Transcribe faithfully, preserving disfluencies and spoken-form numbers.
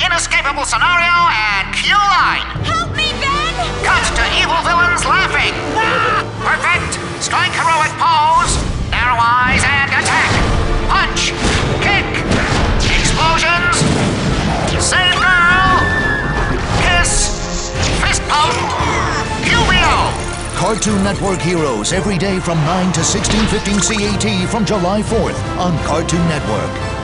inescapable scenario and cue line. Help me, Ben! Cut to evil villains laughing. Perfect. Strike heroic pose. Narrow eyes and attack. Punch. Kick. Explosions. Save girl. Kiss. Fist pump. Q B O. Cartoon Network Heroes every day from nine to sixteen fifteen C A T from July fourth on Cartoon Network.